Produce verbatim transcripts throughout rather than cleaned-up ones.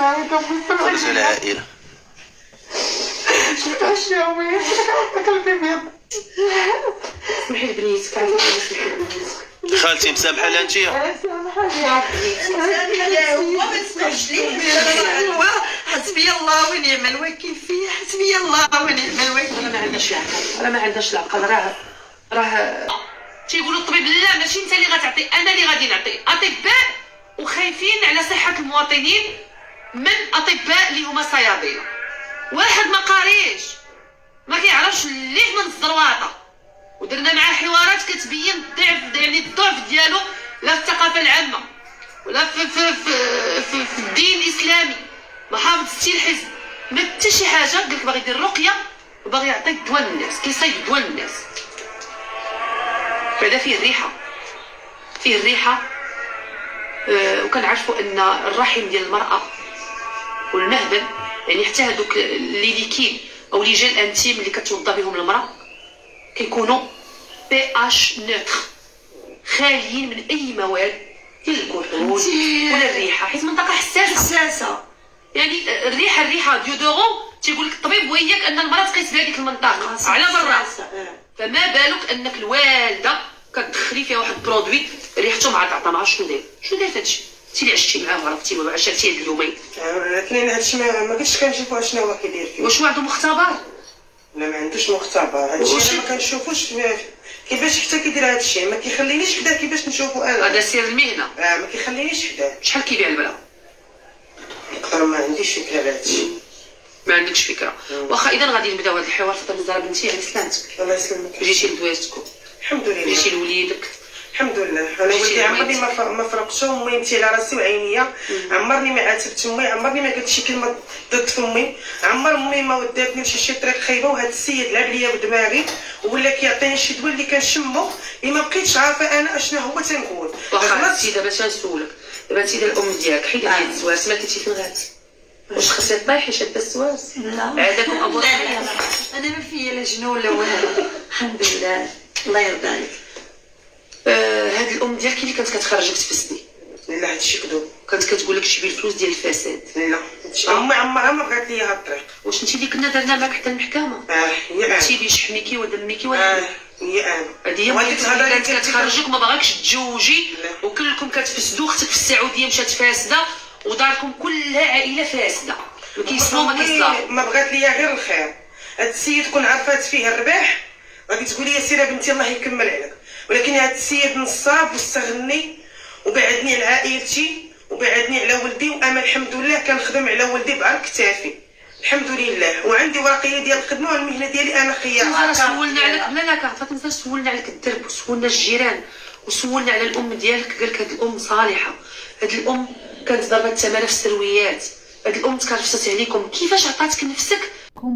خرج العائلة. شفت هادشي يا امي، قلبي بيض. سمحي لبنيتك، عافاك سمحي لبنيتك. خالتي مسامحة لها انتيا؟ مسامحة يا لا هو ما تسمعش ليه، هو حسبي الله ونعم الوكيل فيه، حسبي الله ونعم الوكيل. راه ما عندهاش العقل، راه ما عندهاش العقل، راه راه تيقولوا الطبيب لا ماشي انت اللي غتعطي، انا اللي غادي نعطي. اطباء وخايفين على صحه المواطنين من اطباء اللي هما صيادله. واحد ما قاريش ما كيعرفش اللي من الزرواطه، ودرنا معاه حوارات كتبين الضعف، يعني الضعف ديالو لا في الثقافه العامه ولا في في في, في, في الدين الاسلامي. ما حافظتي الحزب ما حتى شي حاجه، قال لك باغي يدير رقيه وباغي يعطي دواء للناس، كيصيد دواء للناس. بعدا فيه الريحه، فيه الريحه أه وكنعرفوا ان الرحم ديال المراه والمهبل، يعني حتى هذوك لي ليكيد او لي جيل انتيم اللي كتوضا بهم المراه كيكونوا بي اش نوتر، خاليين من اي مواد ديال الكحول ولا الريحه، حيت منطقه حساسه حساسه. يعني الريحه الريحه ديودورون تيقول لك الطبيب وياك ان المراه تقيس بهذيك المنطقه على برا، فما بالك انك الوالده كتدخلي فيها واحد البرودوي ريحته ما تعطى، ما عرفتش شنو داير شنو داير هادشي. انت اللي عشتي معاه وعرفتي ما عشرتي هاد اليومين. الاثنين هادشي ما كنتش كنشوفو اشنو هو كيدير فيه. واش عنده مختبر؟ لا ما عندوش مختبر، هادشي انا ما كنشوفوش كيفاش حتى كيدير هادشي، ما كيخلينيش حدا كيفاش نشوفو انا. هذا سير المهنه. اه ما كيخلينيش حدا. شحال كيبيع البلا؟ نقدر ما عنديش فكره على هادشي. ما عندكش فكره. واخا اذا غادي نبداو هذا الحوار. فاطمه الزهراء بنتي على سلامتك. الله يسلمك. جيتي لدوازتكم؟ الحمد لله. جيتي لوليدك؟ الحمد لله. انا ولدي عمرني ما ما فرقتو، امي انت على راسي وعينيا، عمرني ما عاتبت امي، عمرني ما قلت شي كلمه ضد فمي، عمر امي ما وداتني لشي شي طريق خايبه. وهذا السيد لعب ليا بدماغي ولا كيعطيني شي دواء اللي كنشمو اللي ما بقيتش عارفه انا اشنو هو تنقول. واخا انت دابا تنسولك، دابا انت الام ديالك حيدي هاد الزواس، ما كنتي فين غات؟ واش خصك طيحي شاده الزواس؟ لا عادكم ابو لا لا انا ما فيا لا جنون لا والو، الحمد لله الله يرضى عليك. آه هاد الام ديالك اللي كانت كتخرجك تفسدي؟ لا هادشي كذوب. كانت كتقول لك جيبي الفلوس ديال الفساد؟ لا امي عمرها ما بغات ليا هاد الطريق. واش انت اللي كنا درنا معاك حتى المحكمه؟ اه هي انا. انت اللي شحميكي ودميكي ولا؟ اه هي انا. هادي هي وهاديك الهضره اللي كانت كتخرجك ما باغاكش تتزوجي، لا. وكلكم كتفسدوا. اختك في السعوديه مشات فاسده وداركم كلها عائله فاسده، ما كيسمعوا ما كيصلاحوا. ما بغات ليا غير الخير. هاد السيد كون عرفات فيه الرباح غادي تقولي يا سيره بنتي الله يكمل عليك، ولكن هاد السيد نصاب واستغني وبعدني على عائلتي وبعدني على ولدي. وانا الحمد لله كنخدم على ولدي بعرض كتافي الحمد لله، وعندي ورقيه ديال الخدمه والمهنه ديالي انا خيار. سولنا عليك لا لا كعرفت نزل سولنا عليك الدرب وسولنا الجيران وسولنا على الام ديالك، قال لك هاد الام صالحه، هاد الام كانت ضربه ثمانية في السرويات، هاد الام تكرفست عليكم. كيفاش عطاتك نفسك؟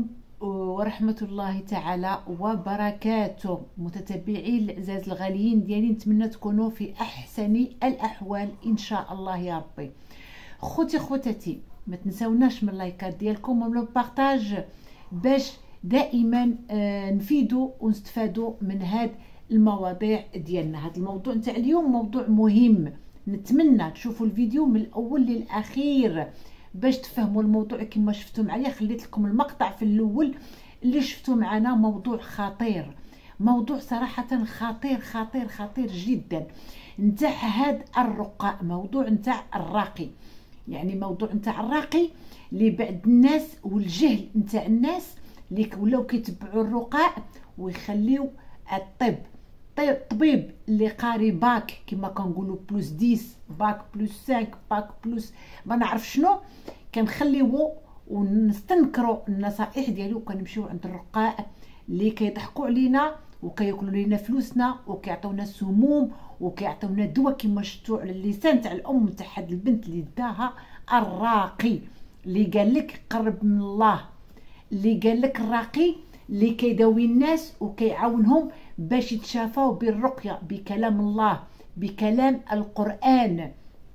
ورحمة الله تعالى وبركاته. متتبعي الأعزاز الغاليين ديالي، نتمنى تكونوا في أحسن الأحوال إن شاء الله يا ربي. خوتي خوتاتي ما تنساوناش من اللايكات ديالكم ومن البارطاج باش دائما آه نفيدوا ونستفادوا من هاد المواضيع ديالنا. هاد الموضوع نتاع اليوم موضوع مهم، نتمنى تشوفوا الفيديو من الأول للأخير باش تفهموا الموضوع. كما شفتوا معايا خليت لكم المقطع في الاول اللي شفتوا معنا. موضوع خطير، موضوع صراحه خطير خطير خطير جدا نتاع هاد الرقاء، موضوع نتاع الراقي. يعني موضوع نتاع الراقي اللي بعد الناس والجهل نتاع الناس اللي ولاو كيتبعوا الرقاء ويخليو الطب طبيب اللي قاري باك كما كنقولوا بلوس ديس باك بلوس خمسة باك بلوس ما نعرف شنو، كنخليوه ونستنكروا النصائح ديالو وكنمشيو عند الرقاء اللي كيضحكوا علينا وكياكلوا لينا فلوسنا وكيعطيونا سموم وكيعطيونا دواء كما شفتوا على اللسان تاع الام تاع هاد البنت اللي داها الراقي اللي قال لك قرب من الله، اللي قال لك الراقي اللي كيداوي الناس وكيعاونهم باش يتشافاو بالرقيه بكلام الله بكلام القران.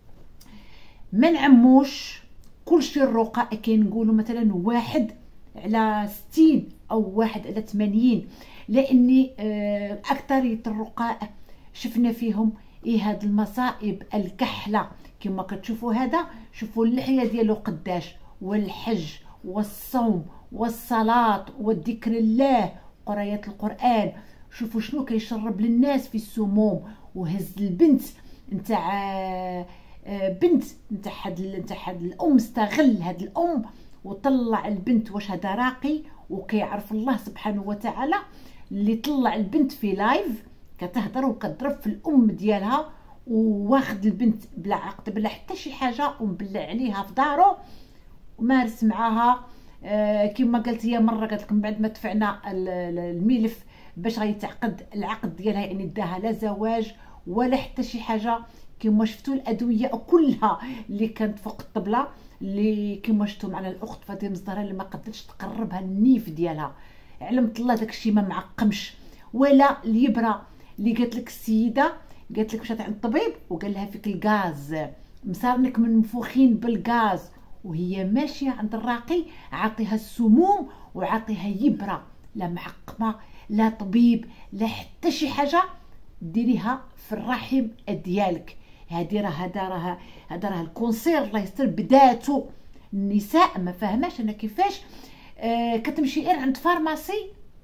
ما نعموش كلشي الرقاء كنقولوا مثلا واحد على ستين او واحد على ثمانين، لاني اكثريه الرقاء شفنا فيهم ايه هاد المصائب الكحله كما كتشوفوا هذا، شوفوا اللحيه ديالو قداش، والحج والصوم والصلاه والذكر الله قرايه القران. شوفوا شنو كيشرب للناس في السموم، وهز البنت نتاع بنت نتاع حد نتاع حد الام، استغل هاد الام وطلع البنت. واش هذا راقي وكيعرف الله سبحانه وتعالى اللي طلع البنت في لايف كتهضر وكتضرب في الام ديالها، وواخد البنت بلا عقد بلا حتى شي حاجه، ومبلع عليها في دارو ومارس معاها. آه كما قالت هي مره، قالت لكم بعد ما دفعنا الملف باش غيتعقد العقد ديالها، يعني داها لا زواج ولا حتى شي حاجه. كما شفتوا الادويه كلها اللي كانت فوق الطبله، اللي كما شفتوا معنا الاخت فاطمه الزهراء اللي ما قدرتش تقربها النيف ديالها، علمت الله داكشي ما معقمش. ولا اليبره اللي قالت لك السيده، قالت لك مشات عند الطبيب وقال لها فيك الغاز، مصارنك من منفوخين بالغاز، وهي ماشيه عند الراقي عاطيها السموم وعاطيها يبره، لا معقمه لا طبيب لا حتى شي حاجه، ديريها في الرحم ديالك. هادي راه هذا راه هذا راه الكونسير الله يستر بداتو. النساء ما فاهماش انا كيفاش آه كتمشي غير عند فارماسي،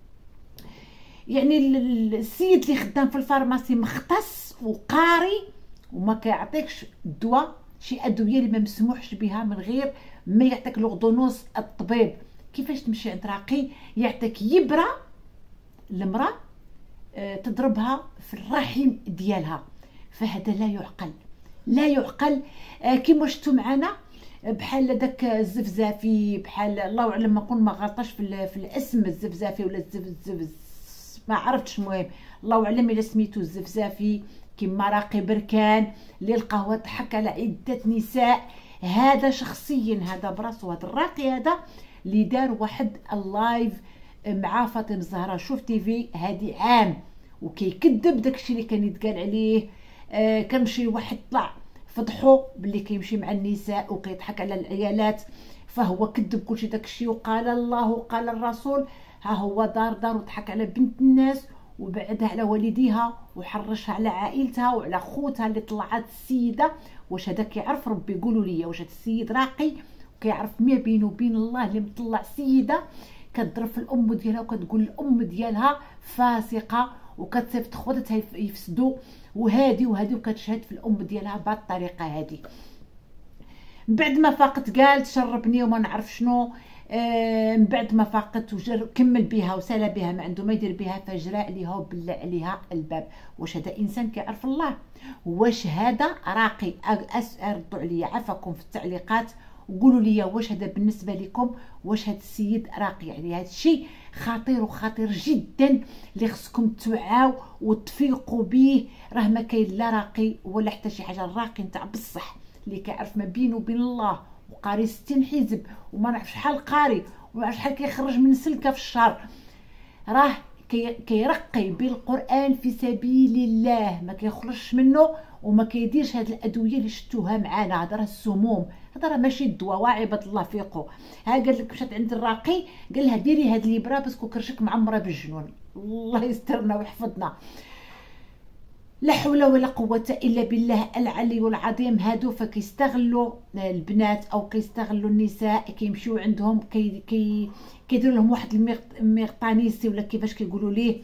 يعني السيد اللي خدام في الفارماسي مختص وقاري وما كيعطيكش الدواء، شي ادويه اللي ما مسموحش بها من غير ما يعطيك لوردونوس الطبيب. كيفاش تمشي عند راقي يعطيك يبره المراه آه تضربها في الرحم ديالها؟ فهذا لا يعقل لا يعقل. آه كيما شفتوا معنا بحال داك الزفزافي، بحال الله اعلم ما نكون ما غلطاش في, في الاسم، الزفزافي ولا الزفزف ما عرفتش، المهم الله اعلم الا سميتو الزفزافي. كيما راقي بركان اللي القهوه ضحك على عده نساء، هذا شخصيا هذا براسو هذا الراقي هذا اللي دار واحد اللايف مع فاطمه الزهراء شوف تيفي هادي عام، وكيكذب داكشي اللي كان يتقال عليه. آه كنمشي واحد طلع فضحو باللي كيمشي مع النساء وكيضحك على العيالات، فهو كذب كلشي داكشي، وقال الله وقال الرسول، ها هو دار دار وضحك على بنت الناس وبعدها على والديها وحرشها على عائلتها وعلى خوتها اللي طلعت السيده. واش هذا كيعرف ربي؟ قولوا لي واش هذا السيد راقي وكيعرف ما بينه وبين الله اللي مطلع سيده كتضرب في الام ديالها وكتقول الام ديالها فاسقه وكتصيفط خواتها يفسدوا وهادي وهادي وكتشهد في الام ديالها بهذه الطريقه هذه. بعد ما فاقت قالت شربني وما نعرف شنو، آه من بعد ما فاقت وجر كمل بها وسال بها ما عنده ما يدير بها، فجرى عليها وبلع عليها الباب. واش هذا انسان كيعرف الله؟ واش هذا راقي؟ ردوا عليا عفاكم في التعليقات وقولوا لي واش هذا بالنسبه لكم، واش هذا السيد راقي؟ يعني هذا الشيء خطير وخطير جدا اللي خصكم توعاو وتفيقوا به. راه ما كاين لا راقي ولا حتى شي حاجه، الراقي نتاع بصح اللي كيعرف ما بينه وبين الله وقاري ستين حزب وما نعرف شحال قاري وما نعرف شحال كيخرج من سلكه في الشهر، راه كيرقي بالقران في سبيل الله ما كيخرجش منه وما كيديرش هاد الادويه اللي شفتوها معانا. هذا راه السموم، هذا راه ماشي الدواء. وعباد الله فيقوا. ها قال لك مشات عند الراقي قال لها ديري هاد الابره باسكو كرشك معمره بالجنون. الله يسترنا ويحفظنا. لا حول ولا قوه الا بالله العلي العظيم. هادو فكيستغلوا البنات او كيستغلوا النساء، كيمشيو عندهم كي كي كيديروا لهم واحد المغطانيسي ولا كيفاش كيقولوا ليه،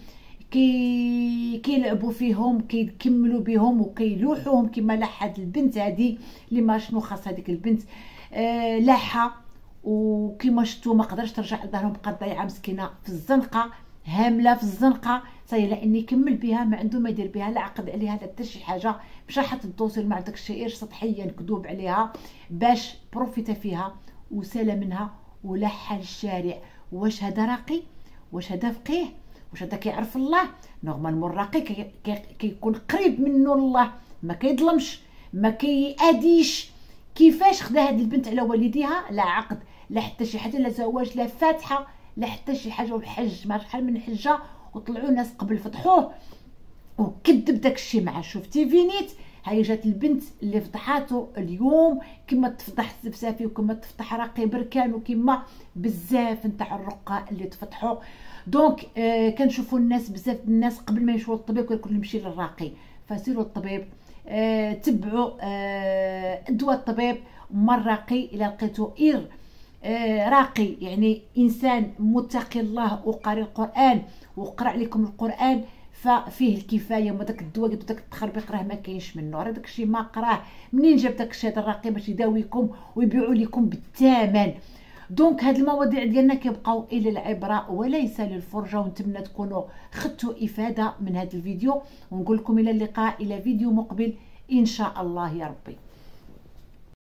كي كيلعبوا فيهم كيكملوا بهم وكيلوحوهم كما لاح هاد البنت هادي اللي ما شنو خاص هذيك البنت آه لاحه، وكما شفتوا ما قدرش ترجع لدارهم، بقات ضايعه مسكينه في الزنقه، هامله في الزنقه صاي لاني يكمل بها ما عنده ما يدير بها، لا عقد عليها لا حتى شي حاجه، مشى حط الدوسير مع داك الشيء سطحيا كذوب عليها باش بروفيتا فيها وسال منها ولاح الشارع. واش هذا راقي؟ واش هذا فقيه؟ واش هذا كيعرف الله؟ نورمالمون الراقي كي كيكون قريب منه الله، ما كيظلمش ما كيأديش. كيفاش خدا هاد البنت على والديها؟ لا عقد لا حتى شي حاجه، لا زواج لا فاتحه لا حتى شي حاجه، والحج ما شحال من حجه وطلعوا ناس قبل فضحوه وكذب داكشي معاه. شفتي فينيت؟ هاي جات البنت اللي فضحاتو اليوم كما تفضح الزفزافي وكما تفضح راقي بركان وكما بزاف نتاع الرقاء اللي تفضحوا. دونك آه كنشوفوا الناس بزاف الناس قبل ما يمشيو للطبيب كيقول نمشي للراقي، فسيروا للطبيب آه تبعوا آه دواء الطبيب مر راقي الى لقيتو اير آه راقي، يعني انسان متقي الله وقاري القران وقرا عليكم القران، ففيه الكفايه. وما داك الدواء قلت داك التخربيق راه ما كاينش منه، راه داكشي ما قراه منين جاب داكشي هذا الراقي باش يداويكم ويبيعوا لكم بالثمن. دونك هاد المواضيع ديالنا كيبقاو الى العبره وليس للفرجه، ونتمنى تكونوا خدتوا افاده من هذا الفيديو، ونقول لكم الى اللقاء الى فيديو مقبل ان شاء الله يا ربي.